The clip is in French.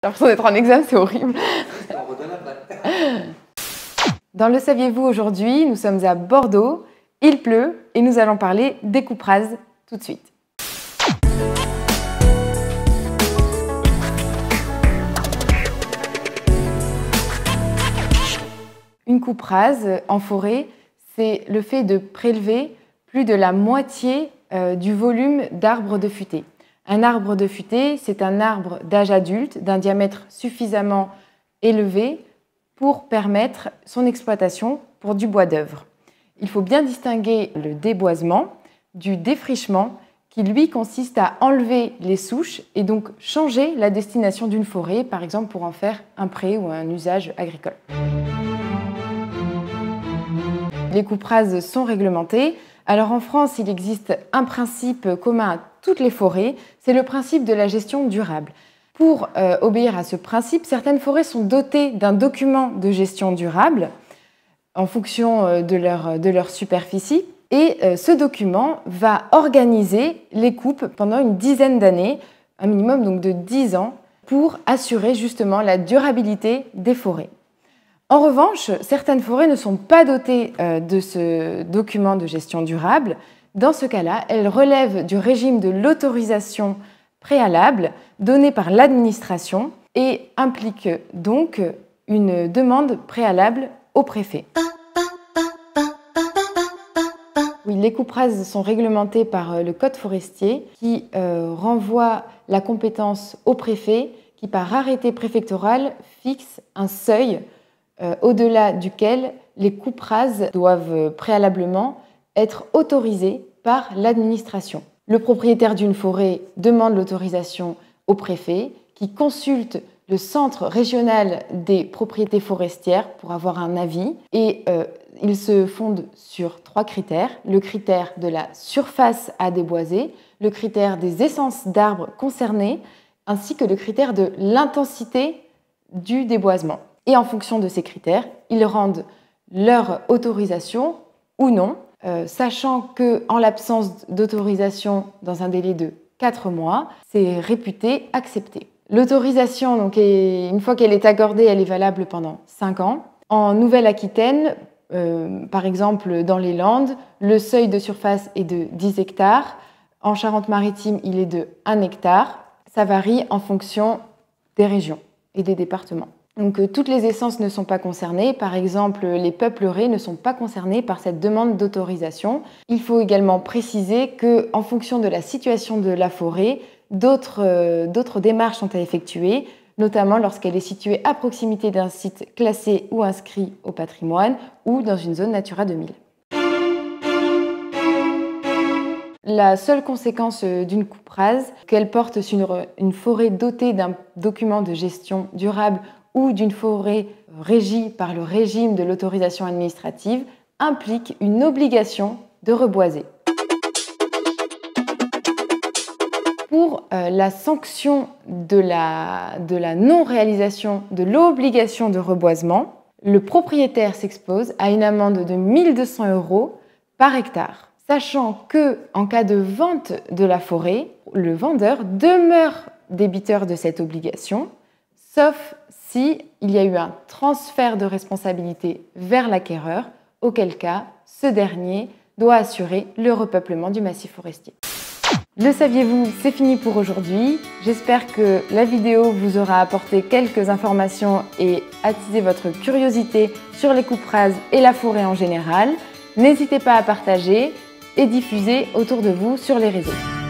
J'ai l'impression d'être en examen, c'est horrible. Dans Le Saviez-vous aujourd'hui, nous sommes à Bordeaux, il pleut et nous allons parler des coupes rases tout de suite. Une coupe rase en forêt, c'est le fait de prélever plus de la moitié du volume d'arbres de futaie. Un arbre de futaie, c'est un arbre d'âge adulte, d'un diamètre suffisamment élevé pour permettre son exploitation pour du bois d'œuvre. Il faut bien distinguer le déboisement du défrichement qui, lui, consiste à enlever les souches et donc changer la destination d'une forêt, par exemple pour en faire un pré ou un usage agricole. Les coupes rases sont réglementées. Alors en France, il existe un principe commun à toutes les forêts, c'est le principe de la gestion durable. Pour obéir à ce principe, certaines forêts sont dotées d'un document de gestion durable en fonction de leur superficie. Et ce document va organiser les coupes pendant une dizaine d'années, un minimum donc de 10 ans, pour assurer justement la durabilité des forêts. En revanche, certaines forêts ne sont pas dotées de ce document de gestion durable. Dans ce cas-là, elles relèvent du régime de l'autorisation préalable donnée par l'administration et impliquent donc une demande préalable au préfet. Oui, les coupes rases sont réglementées par le code forestier qui renvoie la compétence au préfet qui, par arrêté préfectoral, fixe un seuil au-delà duquel les coupes rases doivent préalablement être autorisées par l'administration. Le propriétaire d'une forêt demande l'autorisation au préfet qui consulte le centre régional des propriétés forestières pour avoir un avis et il se fonde sur 3 critères. Le critère de la surface à déboiser, le critère des essences d'arbres concernés ainsi que le critère de l'intensité du déboisement. Et en fonction de ces critères, ils rendent leur autorisation ou non, sachant qu'en l'absence d'autorisation dans un délai de 4 mois, c'est réputé accepté. L'autorisation, donc, une fois qu'elle est accordée, elle est valable pendant 5 ans. En Nouvelle-Aquitaine, par exemple dans les Landes, le seuil de surface est de 10 hectares. En Charente-Maritime, il est de 1 hectare. Ça varie en fonction des régions et des départements. Donc, toutes les essences ne sont pas concernées. Par exemple, les peupleraies ne sont pas concernées par cette demande d'autorisation. Il faut également préciser qu'en fonction de la situation de la forêt, d'autres démarches sont à effectuer, notamment lorsqu'elle est située à proximité d'un site classé ou inscrit au patrimoine ou dans une zone Natura 2000. La seule conséquence d'une coupe rase, qu'elle porte sur une forêt dotée d'un document de gestion durable ou d'une forêt régie par le régime de l'autorisation administrative, implique une obligation de reboiser. Pour la sanction de la non-réalisation de l'obligation de reboisement, le propriétaire s'expose à une amende de 1 200 € par hectare, sachant qu'en cas de vente de la forêt, le vendeur demeure débiteur de cette obligation, sauf s'il y a eu un transfert de responsabilité vers l'acquéreur, auquel cas ce dernier doit assurer le repeuplement du massif forestier. Le saviez-vous, c'est fini pour aujourd'hui. J'espère que la vidéo vous aura apporté quelques informations et attisé votre curiosité sur les coupes rases et la forêt en général. N'hésitez pas à partager et diffuser autour de vous sur les réseaux.